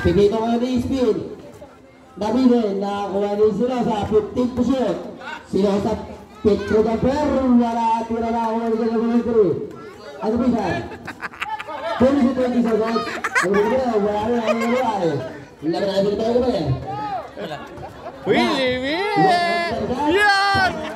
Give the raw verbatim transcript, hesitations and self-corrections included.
Pinito kayo ni Spin. David nakakuha ni sila sa fifteen to shoot. Sila sa Petro Gaper. Wala tira na ako ng kilometry. Ano ba siya? twenty to twenty seconds. Ano ba siya? Wala rin ako ng wala eh. Wala na natin tayo ba eh? Willie Miller! Yan!